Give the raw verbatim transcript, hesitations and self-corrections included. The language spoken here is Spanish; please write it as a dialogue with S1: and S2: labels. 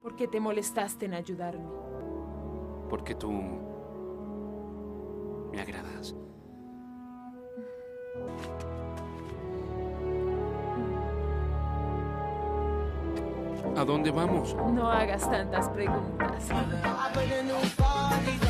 S1: ¿Por qué te molestaste en ayudarme?
S2: Porque tú me agradas. ¿A dónde vamos?
S1: No hagas tantas preguntas.